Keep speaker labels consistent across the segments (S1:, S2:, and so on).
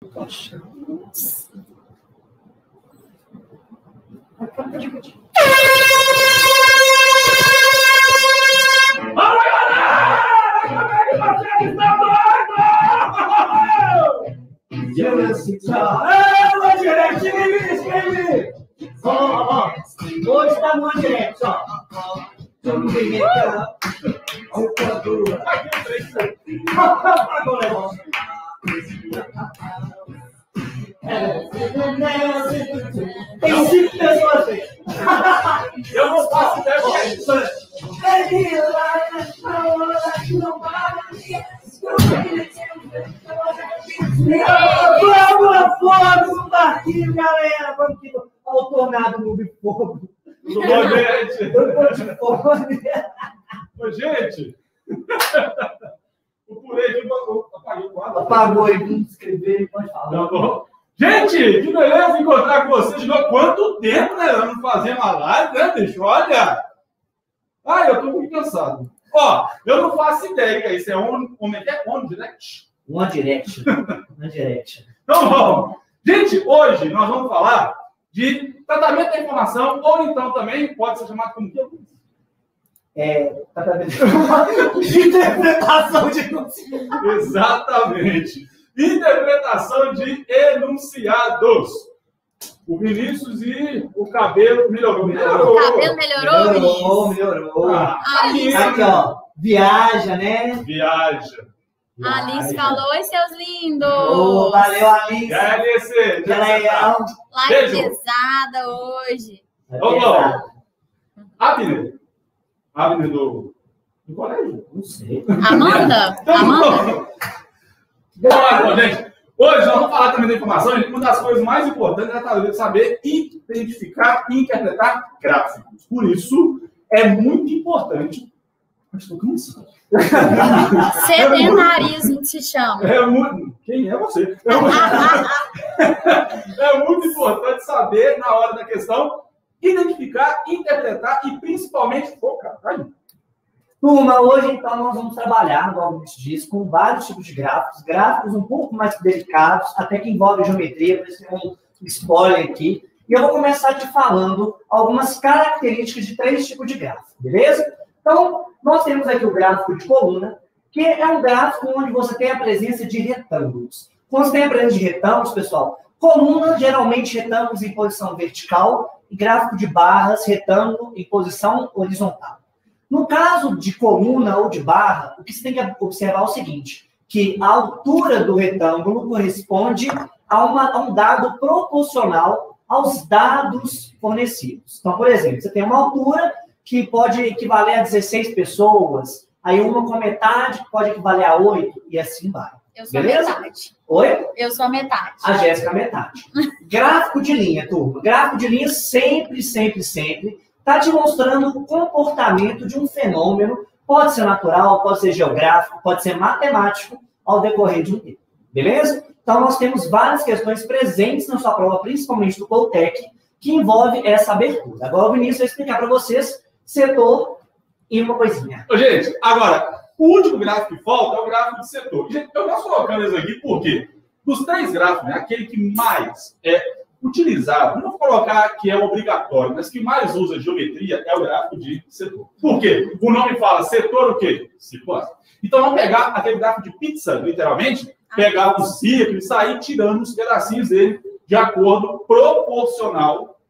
S1: Poxa.
S2: Fala, galera! Como é que vocês estão doidos?
S1: Hoje tá no direct, ó. Tem 5 pessoas aí.
S2: Eu não faço ideia disso.
S1: Vamos no barquinho, galera. Vamos aqui ao tornado no fogo.
S2: Tudo bom, gente? Ô, gente. O purê aqui apagou o quadro.
S1: Apagou aí, vamos escrever, pode falar.
S2: Tá bom. Gente, que beleza encontrar com vocês. Quanto tempo, né? Eu não fazia uma live, né, bicho? Olha. Ai, eu tô muito cansado. Ó, eu não faço ideia que isso é One Direct?
S1: One Direct. One Direct.
S2: Então, vamos. Gente, hoje nós vamos falar de tratamento da informação, ou então também pode ser chamado como que?
S1: Tratamento de interpretação de enunciados.
S2: Exatamente. Interpretação de enunciados. O Vinícius e o cabelo melhorou.
S3: O cabelo melhorou,
S1: Melhorou.
S3: Alice.
S1: Aqui, ó. Viaja, né?
S2: Viaja.
S3: A Alice falou, oi, seus lindos.
S1: Oh, valeu, Alice.
S2: E aí, Alice?
S1: Que legal.
S3: Live pesada hoje.
S2: Ô, Abner do colégio?
S1: Não sei.
S3: Amanda? Amanda?
S2: Bom, gente, hoje nós vamos falar também da informação. Uma das coisas mais importantes é saber identificar e interpretar gráficos. Por isso, é muito importante. Mas estou cansado.
S3: Sedentarismo se chama.
S2: Quem é você? É muito importante saber, na hora da questão, identificar, interpretar e principalmente focar.
S1: Turma, hoje então nós vamos trabalhar, como a gente diz, com vários tipos de gráficos, gráficos um pouco mais delicados, até que envolvem geometria, por isso tem um spoiler aqui. E eu vou começar te falando algumas características de 3 tipos de gráfico, beleza? Então, nós temos aqui o gráfico de coluna, que é um gráfico onde você tem a presença de retângulos. Quando você tem a presença de retângulos, pessoal, coluna, geralmente retângulos em posição vertical, e gráfico de barras, retângulo em posição horizontal. No caso de coluna ou de barra, o que você tem que observar é o seguinte, que a altura do retângulo corresponde a um dado proporcional aos dados fornecidos. Então, por exemplo, você tem uma altura que pode equivaler a 16 pessoas, aí uma com metade pode equivaler a 8, e assim vai.
S3: Eu sou
S1: beleza?
S3: a metade.
S1: Oi?
S3: Eu sou a metade.
S1: A Jéssica, a metade. Gráfico de linha, turma. Gráfico de linha sempre está te mostrando o comportamento de um fenômeno, pode ser natural, pode ser geográfico, pode ser matemático, ao decorrer de um tempo. Beleza? Então, nós temos várias questões presentes na sua prova, principalmente do Coltec, que envolve essa abertura. Agora o Vinícius vai explicar para vocês setor e uma coisinha.
S2: Ô, gente, agora, o último gráfico que falta é o gráfico de setor. Gente, eu posso colocando isso aqui porque dos 3 gráficos, né, aquele que mais é utilizado, não vou colocar que é obrigatório, mas que mais usa geometria é o gráfico de setor. Por quê? O nome fala setor o quê? Circular. Então vamos pegar aquele gráfico de pizza, literalmente, pegar o círculo e sair tirando os pedacinhos dele de acordo proporcional,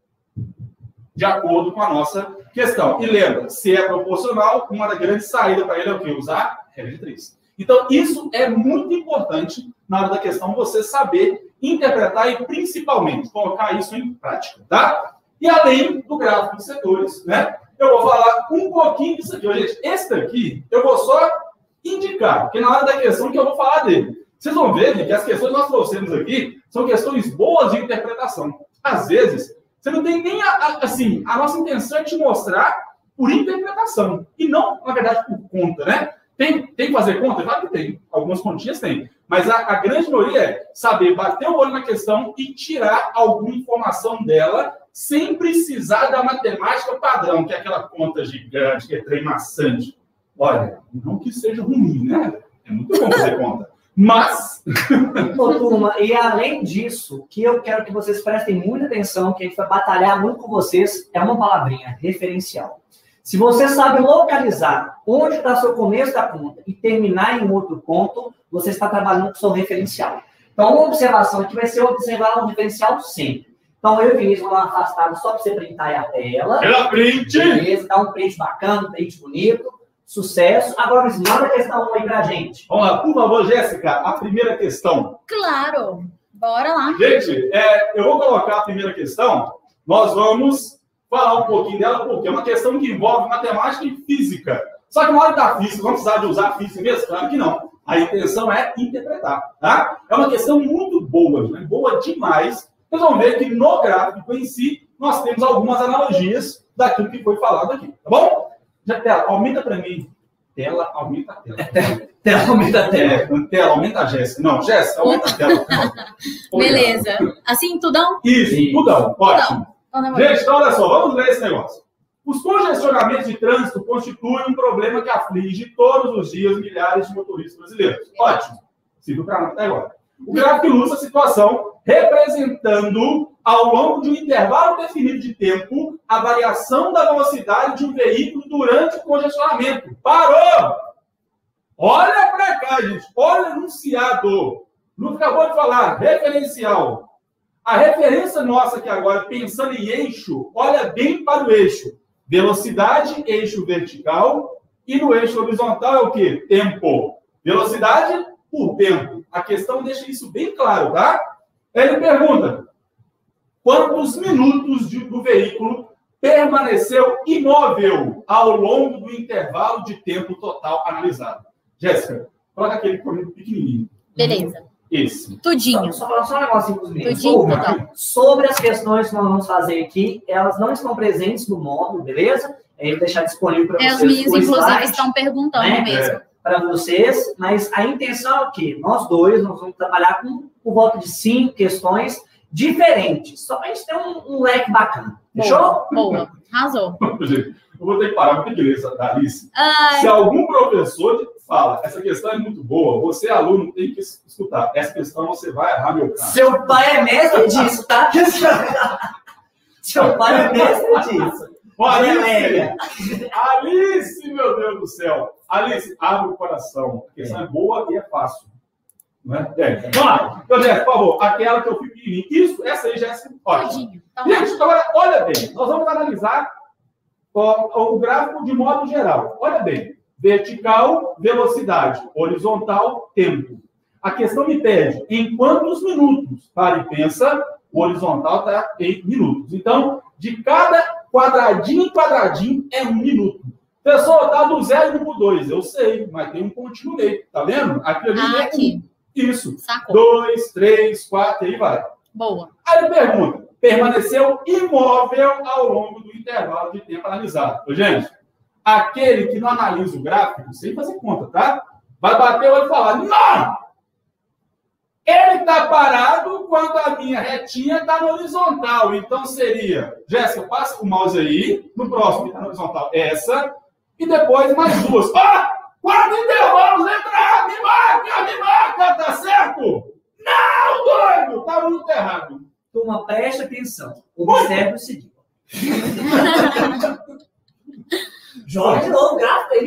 S2: de acordo com a nossa questão. E lembra, se é proporcional, uma das grandes saídas para ele é o quê? Usar regra de 3. Então, isso é muito importante na hora da questão, você saber interpretar e, principalmente, colocar isso em prática, tá? E além do gráfico de setores, né? Eu vou falar um pouquinho disso aqui. Gente, esse daqui, eu vou só indicar, porque na hora da questão que eu vou falar dele. Vocês vão ver que as questões que nós trouxemos aqui são questões boas de interpretação. Às vezes, você não tem nem, a nossa intenção é te mostrar por interpretação, e não, na verdade, por conta, né? Tem que fazer conta? Claro que tem. Algumas continhas tem. Mas a grande maioria é saber bater o olho na questão e tirar alguma informação dela sem precisar da matemática padrão, que é aquela conta gigante, que é trem maçante. Olha, não que seja ruim, né? É muito bom fazer conta. Mas...
S1: Ô, turma, e além disso, que eu quero que vocês prestem muita atenção, que a gente vai batalhar muito com vocês, é uma palavrinha, referencial. Se você sabe localizar onde está seu começo da conta e terminar em outro ponto, você está trabalhando com seu referencial. Então, uma observação aqui vai ser observar o referencial sempre. Então, eu e o Vinícius vamos afastado só para você printar a tela.
S2: Ela print!
S1: Beleza, dá um print bacana, um print bonito. Sucesso. Agora, manda a questão 1 aí pra gente.
S2: Vamos lá, por favor, Jéssica, a primeira questão.
S3: Claro. Bora lá.
S2: Gente, eu vou colocar a primeira questão. Nós vamos falar um pouquinho dela, porque é uma questão que envolve matemática e física. Só que na hora da física, vamos precisar de usar a física mesmo? Claro que não. A intenção é interpretar, tá? É uma questão muito boa, né? Boa demais. Vocês vão ver que no gráfico em si, nós temos algumas analogias daquilo que foi falado aqui, tá bom? Já, tela, aumenta para mim. Tela, aumenta a tela.
S1: Tela, aumenta a tela.
S2: Tela, aumenta a Jéssica. Não, Jéssica, aumenta a tela.
S3: Beleza. Assim, tudão?
S2: Isso, tudão. Ótimo.
S3: Tudão.
S2: Gente, então olha só, vamos ler esse negócio. Os congestionamentos de trânsito constituem um problema que aflige todos os dias milhares de motoristas brasileiros. Ótimo. Sigo para até agora. O gráfico ilustra a situação representando, ao longo de um intervalo definido de tempo, a variação da velocidade de um veículo durante o congestionamento. Parou! Olha para cá, gente. Olha o enunciado. Não acabou de falar. Referencial. A referência nossa aqui agora, pensando em eixo, olha bem para o eixo. Velocidade, eixo vertical. E no eixo horizontal é o quê? Tempo. Velocidade por tempo. A questão deixa isso bem claro, tá? Ele pergunta, quantos minutos do veículo permaneceu imóvel ao longo do intervalo de tempo total analisado? Jéssica, coloca aquele correndo pequenininho.
S3: Beleza.
S2: Esse.
S3: Tudinho.
S1: Só um negocinho com os meninos.
S3: Tudinho, tudão.
S1: Sobre as questões que nós vamos fazer aqui, elas não estão presentes no módulo, beleza? Eu vou deixar disponível para vocês.
S3: Os meninos,
S1: o
S3: inclusive,
S1: slide,
S3: estão perguntando
S1: né?
S3: mesmo.
S1: Para vocês, mas a intenção é o quê? Nós dois, nós vamos trabalhar com por volta de 5 questões diferentes, só para a gente ter um leque bacana. Fechou?
S3: Boa. Arrasou.
S2: Eu vou ter que parar, vou ter que ler essa da Alice.
S3: Ai.
S2: Se algum professor fala, essa questão é muito boa, você, aluno, tem que escutar. Essa questão você vai errar, meu cara.
S1: Seu pai é mestre disso, tá? Seu pai é mestre disso.
S2: Alice, meu Deus do céu. Alice, abre o coração. A questão é boa e é fácil. Não é? Vamos lá. Então, Jéssica, por favor, aquela que eu fui pequenininho. Isso, essa aí, Jéssica. Ótimo. Gente, agora, olha bem. Nós vamos analisar o gráfico de modo geral. Olha bem. Vertical, velocidade. Horizontal, tempo. A questão me pede em quantos minutos? Para e pensa, o horizontal está em minutos. Então, de cada quadradinho em quadradinho é 1 minuto. Pessoal, tá do 0 para o 2. Eu sei, mas tem um pontinho no meio. Tá vendo? Aqui a gente
S3: aqui.
S2: Isso.
S3: Sacou.
S2: 2, 3, 4, aí vai.
S3: Boa.
S2: Aí ele pergunta, permaneceu imóvel ao longo do intervalo de tempo analisado. Ô, gente, aquele que não analisa o gráfico, sem fazer conta, tá? Vai bater o olho e falar, não! Ele está parado quando a minha retinha está no horizontal. Então seria, Jéssica, passa o mouse aí, no próximo que está no horizontal, essa, e depois mais 2. Ah! 4 intervalos, letra A, me marca, tá certo? Não, doido, tá muito errado.
S1: Turma, preste atenção. Observe o seguinte. Joga de novo o gráfico aí.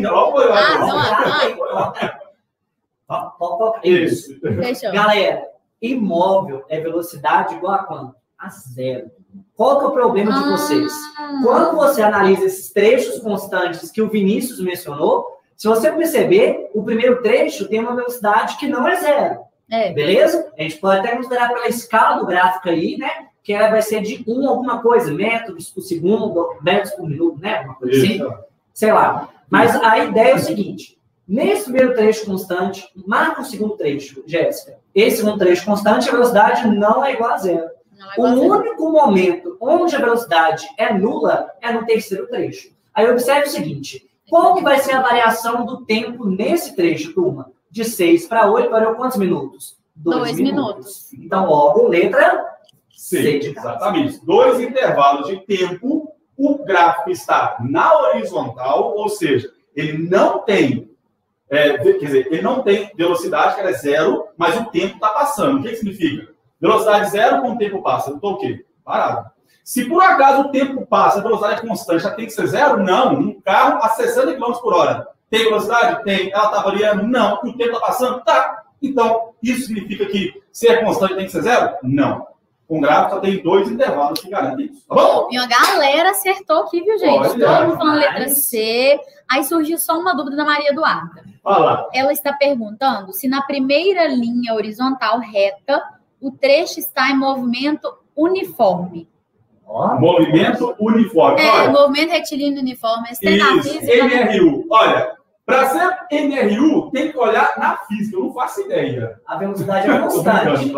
S1: Isso.
S3: Fechou.
S1: Galera, imóvel é velocidade igual a quanto? A 0. Qual que é o problema de vocês? Quando você analisa esses trechos constantes que o Vinícius mencionou, se você perceber, o primeiro trecho tem uma velocidade que não é 0. Beleza? A gente pode até considerar pela escala do gráfico aí, né? Que ela vai ser de 1 alguma coisa, metros por segundo, metros por minuto, né? Uma coisa assim. Sei lá. Mas a ideia é o seguinte. Nesse primeiro trecho constante, marca o segundo trecho, Jéssica. Esse segundo trecho constante, a velocidade não é igual a 0. O único momento onde a velocidade é nula é no terceiro trecho. Aí observe o seguinte. Qual que vai ser a variação do tempo nesse trecho, turma? De 6 para 8, variou quantos minutos? 2 minutos. Então, logo, letra C.
S2: Exatamente. 2 intervalos de tempo, o gráfico está na horizontal, ou seja, ele não tem quer dizer, ele não tem velocidade, que ela é zero, mas o tempo está passando. O que significa? Velocidade zero com o tempo passa. Eu estou o quê? Parado. Se por acaso o tempo passa, a velocidade é constante, já tem que ser zero? Não. Um carro a 60 km por hora. Tem velocidade? Tem. Ela está variando? Não. O tempo está passando? Tá. Então, isso significa que se é constante tem que ser zero? Não. Com gráfico só tem 2 intervalos que garantem isso. Tá bom?
S3: E uma galera acertou aqui, viu, gente?
S2: Olha,
S3: Todo mundo falando letra C. Aí surgiu só uma dúvida da Maria Eduarda.
S2: Fala.
S3: Ela está perguntando se na primeira linha horizontal reta o trecho está em movimento uniforme.
S2: Movimento uniforme.
S3: Olha, movimento retilíneo uniforme.
S2: Isso, MRU. Olha, para ser MRU, tem que olhar na física. Eu não faço ideia.
S1: A velocidade é constante.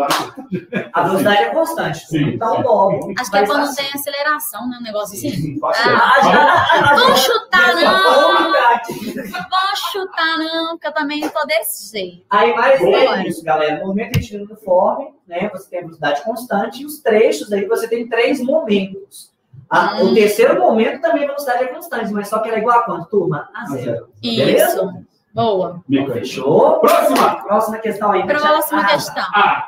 S1: A velocidade é constante.
S2: Sim.
S1: Então, logo.
S3: Acho que é quando tem aceleração, né? Um negócio assim.
S2: Não faço ideia.
S3: Vamos chutar, não.
S1: não.
S3: Vamos chutar, não, porque eu também não tô desse jeito.
S1: Aí, mais é isso, galera. Movimento retilíneo uniforme, né? Você tem a velocidade constante. E os trechos aí, você tem 3 momentos. O terceiro momento também a velocidade é constante, mas só que ela é igual a quanto, turma? A zero. Beleza?
S3: Isso. Boa.
S1: Fechou?
S2: Próxima
S1: questão aí.
S3: Próxima questão.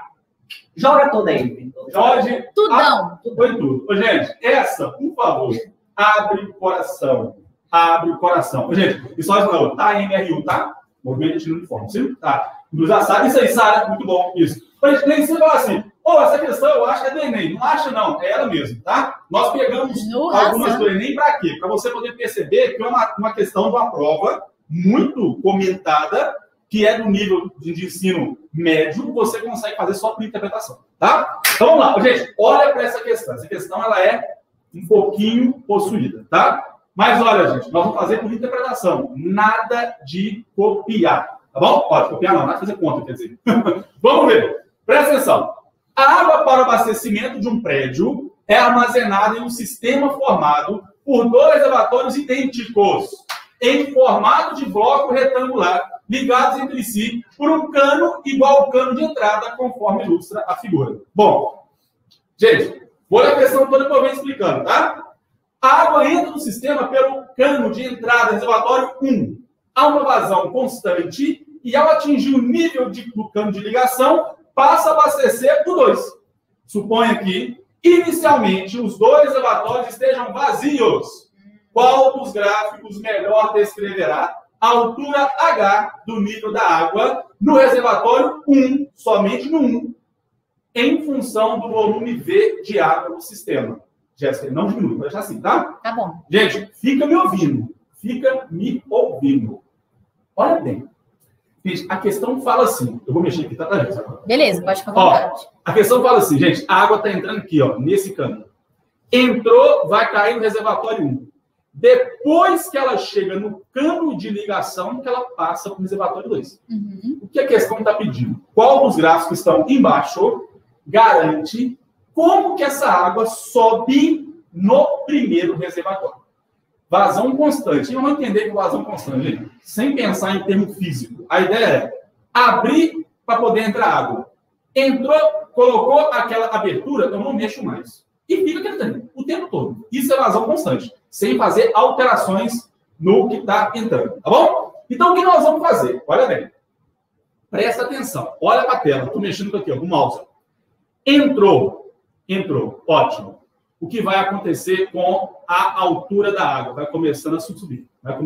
S1: Joga toda aí.
S2: Pode.
S3: Tudão.
S2: Foi tudo. Ô, gente, essa, por favor, abre o coração. Abre o coração. Ô, gente, e só isso, tá MRU, tá? Movimento de uniforme, sim? Tá. Já sabe isso aí, Sara, muito bom. Isso. Mas nem você fala assim, essa questão eu acho que é do Enem. Não acha, não. É ela mesmo, tá? Nós pegamos algumas do Enem para quê? Para você poder perceber que é uma questão de uma prova muito comentada, que é do nível de ensino médio, você consegue fazer só por interpretação, tá? Então vamos lá. Gente, olha para essa questão. Essa questão ela é um pouquinho possuída, tá? Mas olha, gente, nós vamos fazer por interpretação. Nada de copiar, tá bom? Pode copiar, não. Nada de fazer conta, quer dizer. Vamos ver. Presta atenção. A água para o abastecimento de um prédio é armazenada em um sistema formado por 2 reservatórios idênticos, em formato de bloco retangular, ligados entre si por um cano igual ao cano de entrada, conforme ilustra a figura. Bom, gente, vou ler a questão toda que eu venho explicando, tá? A água entra no sistema pelo cano de entrada reservatório 1. Há uma vazão constante e, ao atingir o nível do cano de ligação, passa a abastecer o 2. Suponha que, inicialmente, os 2 reservatórios estejam vazios. Qual dos gráficos melhor descreverá a altura H do nível da água no reservatório 1, somente no 1, em função do volume V de água no sistema? Jéssica, não diminui, vai deixar assim, tá?
S3: Tá bom.
S2: Gente, fica me ouvindo. Fica me ouvindo. Olha bem. Gente, a questão fala assim. Eu vou mexer aqui, tá?
S3: Beleza, pode ficar à vontade.
S2: A questão fala assim, gente. A água tá entrando aqui, ó, nesse cano. Entrou, vai cair no reservatório 1. Depois que ela chega no cano de ligação, que ela passa para o reservatório 2. O que a questão está pedindo? Qual dos gráficos que estão embaixo garante como que essa água sobe no primeiro reservatório? Vazão constante. E vamos entender que vazão constante, gente, sem pensar em termo físico. A ideia é abrir para poder entrar água. Entrou, colocou aquela abertura, eu não mexo mais. E fica entrando o tempo todo. Isso é vazão constante, sem fazer alterações no que está entrando. Tá bom? Então, o que nós vamos fazer? Olha bem. Presta atenção. Olha para a tela. Estou mexendo aqui, ó, com o mouse. Entrou. Ótimo. O que vai acontecer com a altura da água? Vai começando a subir.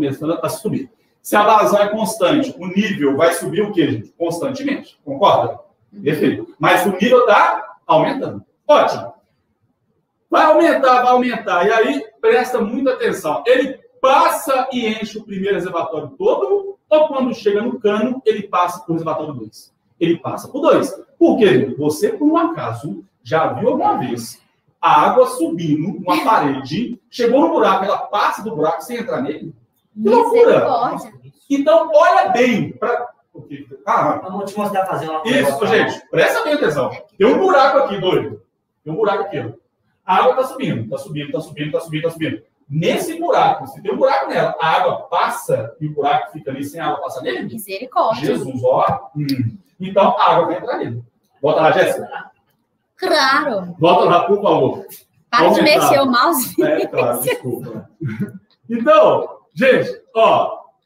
S2: Se a vazão é constante, o nível vai subir o quê, gente? Constantemente. Concorda? Perfeito. Mas o nível está aumentando. Ótimo. Vai aumentar. E aí, presta muita atenção. Ele passa e enche o primeiro reservatório todo, ou quando chega no cano, ele passa para o reservatório 2? Ele passa para o 2. Por quê? Você, por um acaso, já viu alguma vez a água subindo uma parede, chegou no buraco, ela passa do buraco sem entrar nele? Que loucura! Então, olha bem para...
S1: Vamos te mostrar fazendo uma coisa.
S2: Isso, gente, presta bem atenção. Tem um buraco aqui, doido. Tem um buraco aqui, ó. A água está subindo. Nesse buraco, se tem um buraco nela, a água passa e o buraco fica ali sem a água passar nele?
S3: Misericórdia.
S2: Jesus, ó. Então, a água vai entrar nele. Volta lá, Jéssica.
S3: Claro.
S2: Volta lá, por favor.
S3: Para de mexer o mouse.
S2: Claro, desculpa. Então, gente, ó,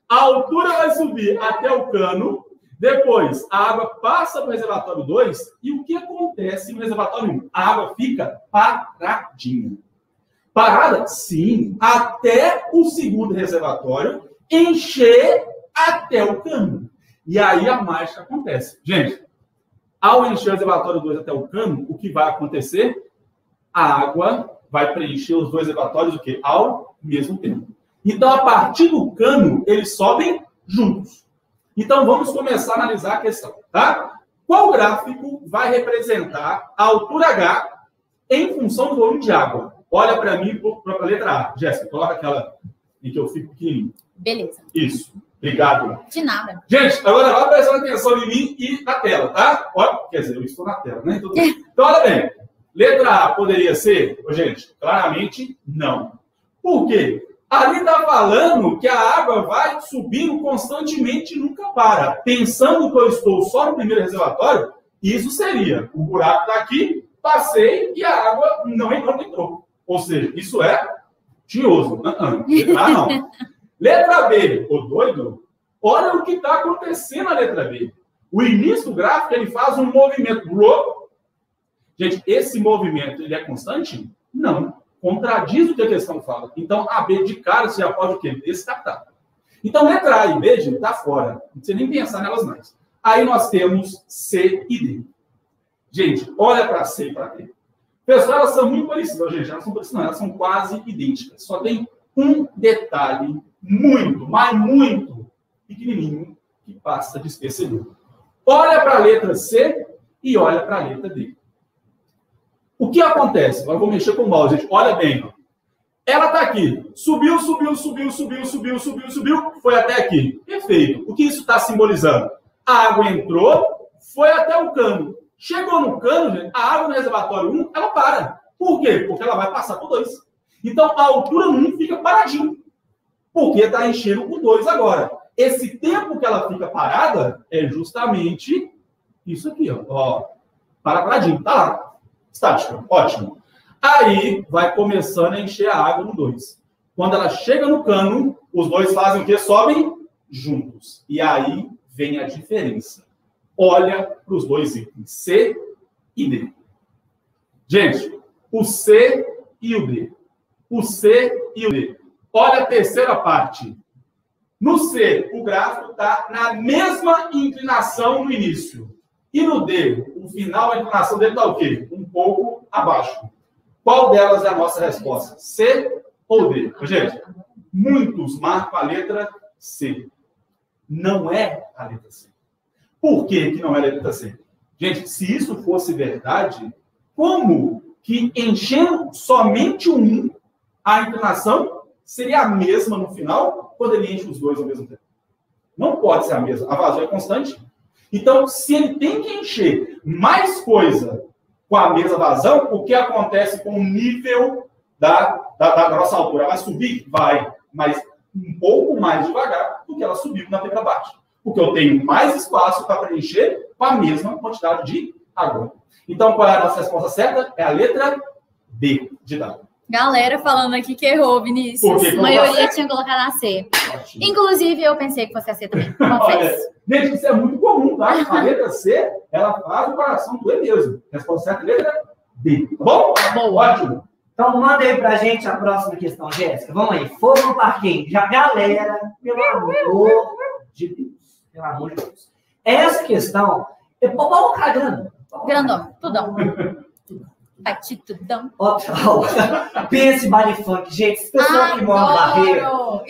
S2: A altura vai subir até o cano, depois a água passa para o reservatório 2, e o que acontece no reservatório 1? A água fica paradinha. Parada? Sim, até o segundo reservatório encher até o cano. E aí a mágica acontece. Gente, ao encher o reservatório 2 até o cano, o que vai acontecer? A água vai preencher os dois reservatórios o quê? Ao mesmo tempo. Então, a partir do cano, eles sobem juntos. Então, vamos começar a analisar a questão, tá? Qual gráfico vai representar a altura H em função do volume de água? Olha para mim, para a letra A. Jéssica, coloca aquela em que eu fico pequenininho.
S3: Beleza.
S2: Isso. Obrigado.
S3: De nada.
S2: Gente, agora vai prestando atenção em mim e na tela, tá? Olha, quer dizer, eu estou na tela, né? Então, olha bem. Letra A poderia ser? Gente, claramente não. Por quê? Ali está falando que a água vai subindo constantemente e nunca para. Pensando que eu estou só no primeiro reservatório, isso seria: o buraco está aqui, passei e a água não entrou. Ou seja, isso é tinhoso. Letra A não. Letra B, ô doido, olha o que está acontecendo na letra B. O início do gráfico, ele faz um movimento. Gente, esse movimento, ele é constante? Não. Contradiz o que a questão fala. Então, a B de cara, você já pode o quê? Descartar. Então, letra A e B, gente, está fora. Não precisa nem pensar nelas mais. Aí nós temos C e D. Gente, olha para C e para D. Pessoal, elas são muito parecidas, gente. Elas são parecidas, não, elas são quase idênticas. Só tem um detalhe muito, mas muito pequenininho que passa despercebido. Olha para a letra C e olha para a letra D. O que acontece? Agora eu vou mexer com o mouse, gente. Olha bem. Ela está aqui. Subiu, foi até aqui. Perfeito. O que isso está simbolizando? A água entrou, foi até o cano. Chegou no cano, gente, a água no reservatório 1, ela para. Por quê? Porque ela vai passar por 2. Então, a altura no 1 fica paradinho. Porque está enchendo o 2 agora. Esse tempo que ela fica parada é justamente isso aqui, ó. Paradinho, tá lá. Estática, ótimo. Aí vai começando a encher a água no 2. Quando ela chega no cano, os dois fazem o quê? Sobem juntos. E aí vem a diferença. Olha para os dois itens, C e D. Gente, o C e o D. O C e o D. Olha a terceira parte. No C, o gráfico está na mesma inclinação no início. E no D, o final, a inclinação dele está o quê? Um pouco abaixo. Qual delas é a nossa resposta? C ou D? Gente, muitos marcam a letra C. Não é a letra C. Por que não é a letra C? Gente, se isso fosse verdade, como que enchendo somente o 1, a inclinação seria a mesma no final, quando ele enche os dois ao mesmo tempo? Não pode ser a mesma. A vazão é constante. Então, se ele tem que encher mais coisa com a mesma vazão, o que acontece com o nível da nossa altura? Vai subir? Vai. Mas um pouco mais devagar do que ela subiu na primeira parte. Porque eu tenho mais espaço para preencher com a mesma quantidade de água. Então, qual é a nossa resposta certa? É a letra D de dado.
S3: Galera falando aqui que errou, Vinícius. A maioria tinha colocado a C. Ótimo. Inclusive, eu pensei que fosse a C também. Confesso.
S2: Gente, isso é muito comum, tá? A letra C, ela faz o coração doer mesmo. Resposta certa, letra D. Tá bom?
S3: Boa.
S2: Ótimo.
S1: Então, manda aí pra gente a próxima questão, Jéssica. Vamos aí. Fogo no parquinho. Já, galera, pelo amor de Deus. Pelo amor de Deus. Essa questão, eu vou colocar
S3: grandão, tudão. Patitudão.
S1: Pense baile funk, gente. Esse pessoal que mora no Barreiro.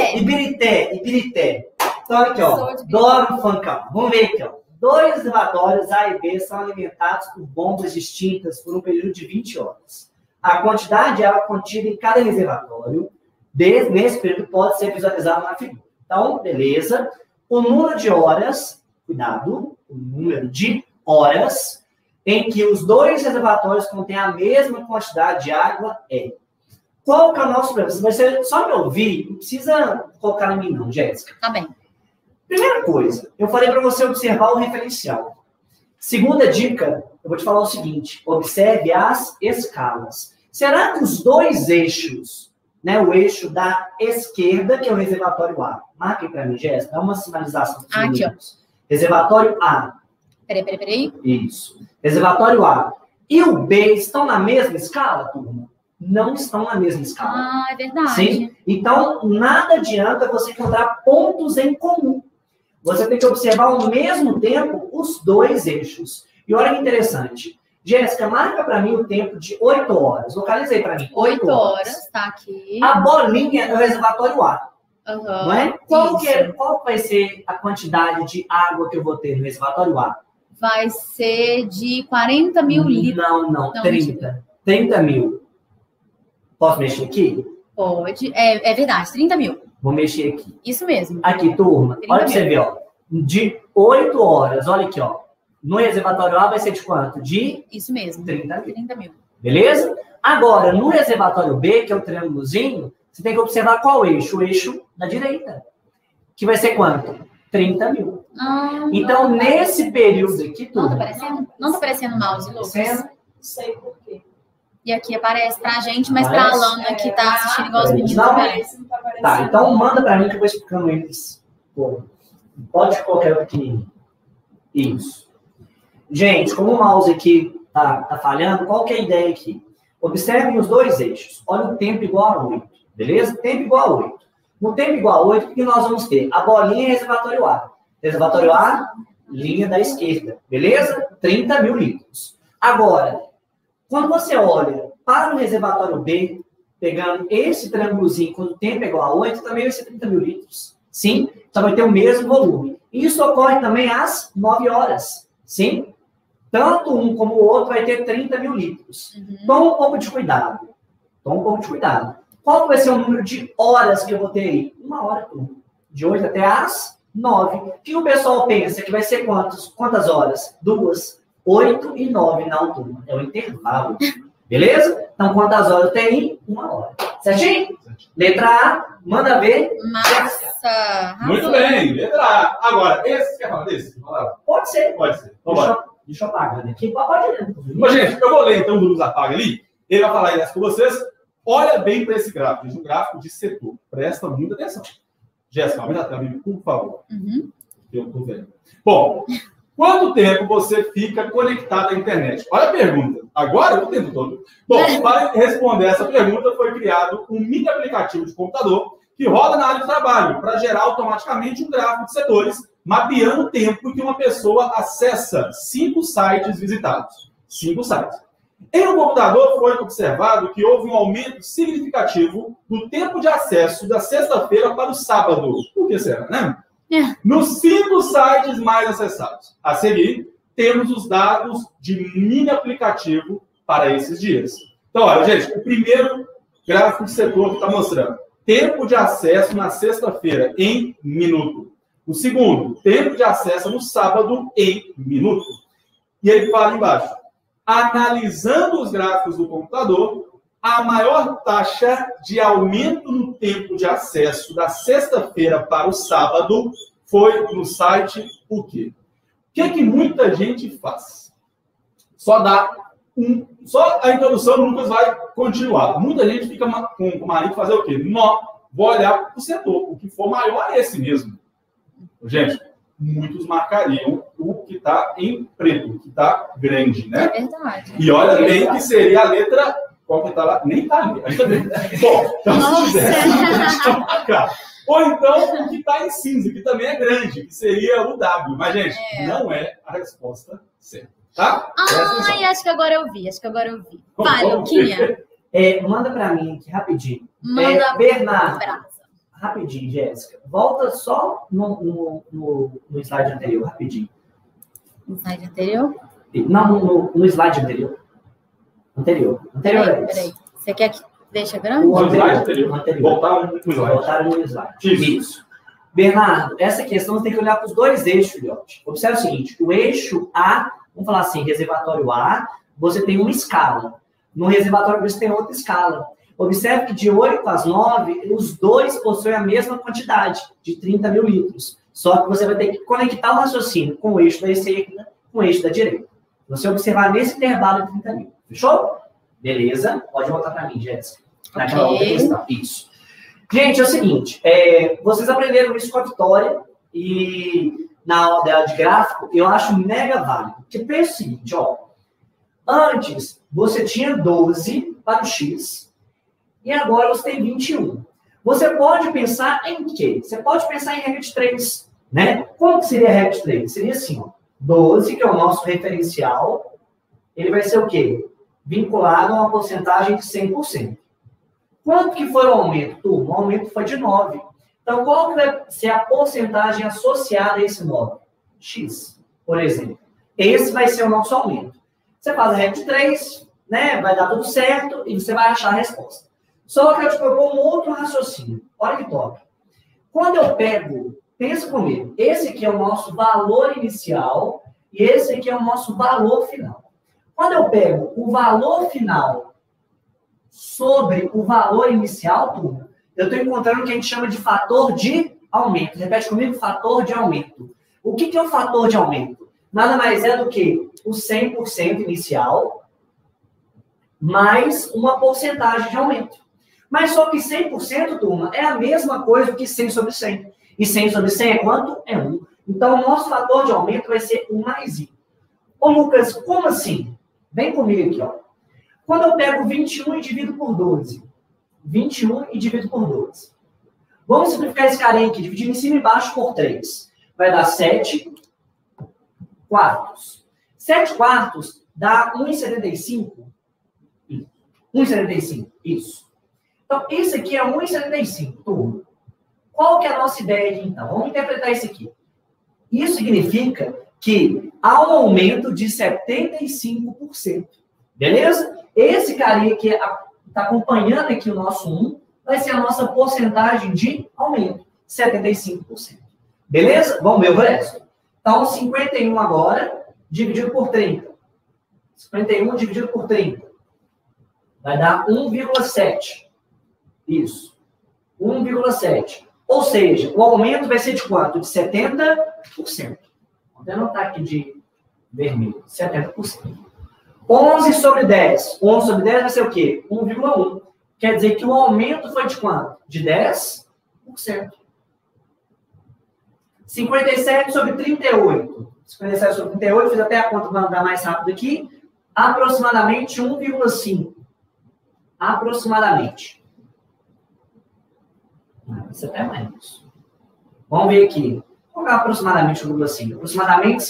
S1: Ibirité. Então, aqui, ó. Adoro um funkão. Vamos ver aqui, ó. 2 reservatórios A e B são alimentados por bombas distintas por um período de 20 horas. A quantidade de água contida em cada reservatório, nesse período, pode ser visualizada na figura. Então, beleza. O número de horas, cuidado, o número de horas em que os 2 reservatórios contêm a mesma quantidade de água é. Qual que é o nosso problema? Se você só me ouvir, não precisa colocar em mim não, Jéssica.
S3: Tá bem.
S1: Primeira coisa, eu falei para você observar o referencial. Segunda dica, eu vou te falar o seguinte, observe as escalas. Será que os 2 eixos né, o eixo da esquerda, que é o reservatório A. Marque para mim, Jéssica, dá uma sinalização.
S3: Aqui, ó.
S1: Reservatório A.
S3: Peraí.
S1: Isso. Reservatório A. E o B estão na mesma escala, turma? Não estão na mesma escala.
S3: Ah, é verdade.
S1: Sim? Então, nada adianta você encontrar pontos em comum. Você tem que observar ao mesmo tempo os dois eixos. E olha que interessante. Jéssica, marca para mim o tempo de 8 horas. Localizei para mim. 8 horas.
S3: Tá aqui.
S1: A bolinha é o reservatório A.
S3: Uhum.
S1: Não é? Qual vai ser a quantidade de água que eu vou ter no reservatório A?
S3: Vai ser de 40 mil litros.
S1: Não, 30. 30 mil. Posso mexer aqui?
S3: Pode. É verdade, 30 mil.
S1: Vou mexer aqui.
S3: Isso mesmo.
S1: Aqui, turma. Olha para você ver, ó. De 8 horas, olha aqui, ó. No reservatório A vai ser de quanto? De?
S3: Isso mesmo.
S1: 30 mil.
S3: 30 mil.
S1: Beleza? Agora, no reservatório B, que é o triângulozinho, você tem que observar qual eixo? O eixo da direita. Que vai ser quanto? 30 mil. Então, nesse período aqui, turma...
S3: Não tá aparecendo o mouse, Lucas?
S1: Não
S4: sei por quê.
S3: E aqui aparece pra gente, mas pra Alana que tá assistindo igual os meninos,
S1: não
S3: não aparece.
S1: Tá, então manda pra mim que eu vou explicando eles. Pô, pode colocar o pequenininho. Isso. Gente, como o mouse aqui tá falhando, qual que é a ideia aqui? Observem os dois eixos. Olha o tempo igual a 8, beleza? Tempo igual a 8. No tempo igual a 8, o que nós vamos ter? A bolinha é reservatório A. Reservatório A, linha da esquerda, beleza? 30 mil litros. Agora, quando você olha para o reservatório B, pegando esse triângulozinho, quando o tempo é igual a 8, também vai ser 30 mil litros. Sim? Então vai ter o mesmo volume. Isso ocorre também às 9 horas. Sim? Tanto um como o outro vai ter 30 mil litros. Toma um pouco de cuidado. Qual vai ser o número de horas que eu vou ter aí? 1 hora por um. De 8 até às 9. O que o pessoal pensa que vai ser quantas horas? 2, 8 e 9 na altura. É o intervalo. Beleza? Então, quantas horas tem? 1 hora. Certinho? Letra A, manda ver.
S3: Massa!
S2: Muito bem, letra A. Agora, esse quer falar desse?
S1: Pode ser. Deixa eu apagar aqui. Pode ir.
S2: Mas, gente, eu vou ler então o Luz apaga ali. Ele vai falar isso com vocês. Olha bem para esse gráfico. É um gráfico de setor. Presta muita atenção. Jéssica, aumenta a tela, por favor. Eu tô vendo. Bom, quanto tempo você fica conectado à internet? Olha a pergunta. Agora, o tempo todo. Bom, para responder essa pergunta, foi criado um mini aplicativo de computador que roda na área de trabalho para gerar automaticamente um gráfico de setores, mapeando o tempo que uma pessoa acessa 5 sites visitados. 5 sites. Em um computador foi observado que houve um aumento significativo do tempo de acesso da sexta-feira para o sábado. Por que será, né? Nos 5 sites mais acessados. A seguir, temos os dados de mini aplicativo para esses dias. Então, olha, gente, o primeiro gráfico de setor que está mostrando tempo de acesso na sexta-feira em minuto. O segundo, tempo de acesso no sábado em minuto. E ele fala embaixo, analisando os gráficos do computador, a maior taxa de aumento no tempo de acesso da sexta-feira para o sábado foi no site o quê? O que é que muita gente faz? Só a introdução, o Lucas vai continuar. Muita gente fica com o marido fazer o quê? Vou olhar para o setor. O que for maior é esse mesmo. Gente, muitos marcariam o que está em preto, o que está grande, né?
S3: É verdade.
S2: E olha bem que seria a letra... Qual que está lá? Nem está ali. Bom, então se tivesse, marcar. Ou então o que está em cinza, que também é grande, que seria o W. Mas, gente, não é a resposta certa. Tá?
S3: Ai, acho que agora eu vi. Vai, Luquinha.
S1: Manda para mim aqui, rapidinho.
S3: Manda
S1: Bernardo. Rapidinho, Jéssica. Volta só no slide anterior, rapidinho.
S3: No slide anterior?
S1: Não, no slide anterior. Anterior
S3: Peraí. Você quer que deixe grande?
S2: O slide anterior. Voltar no slide.
S1: Voltar no slide. Isso. Bernardo, essa questão você tem que olhar para os dois eixos, filhote. Observe o seguinte, o eixo A, vamos falar assim, reservatório A, você tem uma escala. No reservatório B você tem outra escala. Observe que de 8 às 9, os dois possuem a mesma quantidade, de 30 mil litros. Só que você vai ter que conectar o raciocínio com o eixo da esquerda, com o eixo da direita. Você observar nesse intervalo de 30 mil. Fechou? Beleza? Pode voltar para mim, Jéssica. Naquela outra questão. Isso. Gente, é o seguinte, vocês aprenderam isso com a Vitória e na aula dela de gráfico, eu acho mega válido. Porque pensa o seguinte, ó. Antes, você tinha 12 para o X e agora você tem 21. Você pode pensar em quê? Você pode pensar em regra de 3, né? Como que seria a regra de 3? Seria assim, ó. 12, que é o nosso referencial, ele vai ser o quê? Vinculado a uma porcentagem de 100%. Quanto que foi o aumento, turma? O aumento foi de 9. Então, qual que vai ser a porcentagem associada a esse 9? X, por exemplo. Esse vai ser o nosso aumento. Você faz a regra de 3, né? Vai dar tudo certo e você vai achar a resposta. Só que eu te proponho um outro raciocínio. Olha que top. Quando eu pego, pensa comigo, esse aqui é o nosso valor inicial e esse aqui é o nosso valor final. Quando eu pego o valor final sobre o valor inicial, turma, eu estou encontrando o que a gente chama de fator de aumento. Repete comigo, fator de aumento. O que é o fator de aumento? Nada mais é do que o 100% inicial mais uma porcentagem de aumento. Mas só que 100%, turma, é a mesma coisa que 100 sobre 100. E 100 sobre 100 é quanto? É 1. Então, o nosso fator de aumento vai ser 1 mais I. Ô, Lucas, como assim? Vem comigo aqui, ó. Quando eu pego 21 e divido por 12. 21 e divido por 12. Vamos simplificar esse carinha aqui, dividindo em cima e embaixo por 3. Vai dar 7 quartos. 7 quartos dá 1,75. 1,75, isso. Então, esse aqui é 1,75, turma. Qual que é a nossa ideia aqui, então? Vamos interpretar isso aqui. Isso significa que há um aumento de 75%. Beleza? Esse carinha que está acompanhando aqui o nosso 1 vai ser a nossa porcentagem de aumento, 75%. Beleza? Vamos ver o resto. Então, 51 agora, dividido por 30. 51 dividido por 30. Vai dar 1,7. Isso. 1,7. Ou seja, o aumento vai ser de quanto? De 70%. Vou até anotar aqui de vermelho. 70%. 11 sobre 10. 11 sobre 10 vai ser o quê? 1,1. Quer dizer que o aumento foi de quanto? De 10%. 57 sobre 38. 57 sobre 38, fiz até a conta para andar mais rápido aqui. Aproximadamente 1,5. Aproximadamente. Isso até mais. Vamos ver aqui. Vou colocar aproximadamente 1,5. Aproximadamente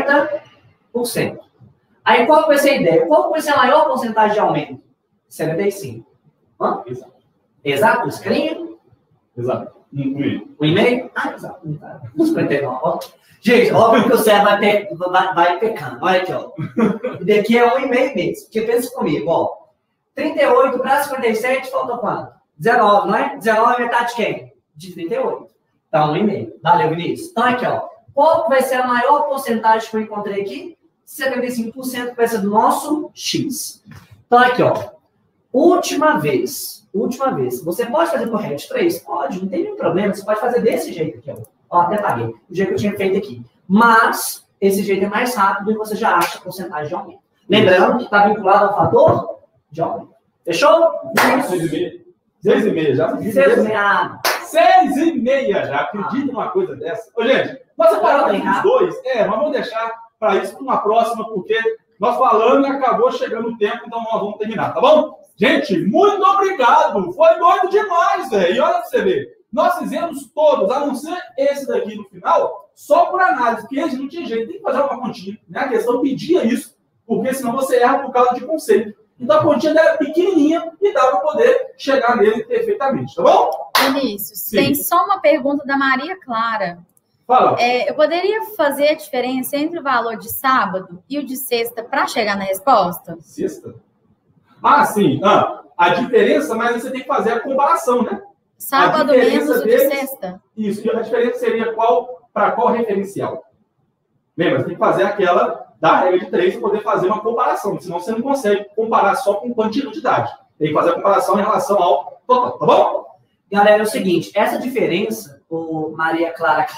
S1: 50%. Aí, qual vai ser a ideia? Qual vai ser a maior porcentagem de aumento? 75. Hã? Exato. Exato? Escreve? Exato. 1,5? Ah, exato. 59. Gente, óbvio que o cérebro vai pecando. Olha aqui, ó. Daqui é 1,5 mesmo. Porque pensa comigo, ó. 38 para 57, falta quanto? 19, não é? 19 é metade de quem? De 38. Então, 1,5. Valeu, Vinícius. Então, aqui, ó. Qual vai ser a maior porcentagem que eu encontrei aqui? 75% vai ser do nosso X. Então, aqui, ó. Última vez. Você pode fazer por regra de 3? Pode, não tem nenhum problema. Você pode fazer desse jeito aqui, ó. Ó, até paguei. O jeito que eu tinha feito aqui. Mas, esse jeito é mais rápido e você já acha a porcentagem de aumento. Lembrando que está vinculado ao fator de aumento. Fechou?
S2: 6,5. 6,5 já.
S1: 6,5.
S2: 6,5 já. Acredita numa coisa dessa? Ô, gente, nós separamos os dois. Mas vamos deixar para isso para uma próxima, porque nós falando e acabou chegando o tempo, então nós vamos terminar, tá bom? Gente, muito obrigado. Foi doido demais, velho. E olha para você ver. Nós fizemos todos, a não ser esse daqui no final, só por análise, porque esse não tinha jeito. Tem que fazer uma continha, né? A questão pedia isso, porque senão você erra por causa de conceito. Então a continha era pequenininha e dá para poder chegar nele perfeitamente, tá bom?
S3: Vinícius, tem só uma pergunta da Maria Clara.
S2: Fala.
S3: Eu poderia fazer a diferença entre o valor de sábado e o de sexta para chegar na resposta?
S2: Sexta? Ah, sim. A diferença, mas você tem que fazer a comparação, né?
S3: Sábado menos o de sexta?
S2: Isso. E a diferença seria para qual referencial? Lembra? Você tem que fazer aquela da regra de 3 para poder fazer uma comparação. Senão você não consegue comparar só com quantidade. Tem que fazer a comparação em relação ao total, tá bom?
S1: Galera, é o seguinte, essa diferença, Maria Clara,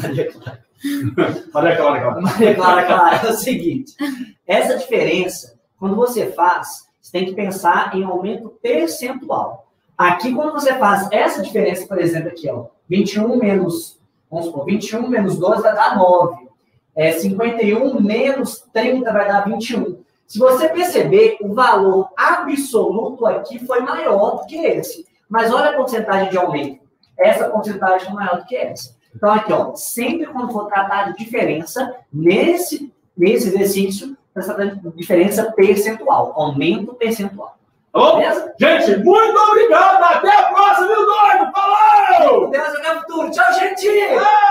S1: é o seguinte, essa diferença, quando você faz, você tem que pensar em aumento percentual. Aqui, quando você faz essa diferença, por exemplo, aqui, ó, 21 menos, vamos supor, 21 menos 12 vai dar 9. 51 menos 30 vai dar 21. Se você perceber, o valor absoluto aqui foi maior do que esse. Mas olha a porcentagem de aumento. Essa porcentagem é maior do que essa. Então, aqui, ó, sempre quando for tratar de diferença, nesse exercício, essa diferença percentual, aumento percentual.
S2: Tá bom?
S1: Beleza?
S2: Gente, muito obrigado. Até a próxima, viu, doido? Falou!
S1: Deus, jogar futuro. Tchau, gente!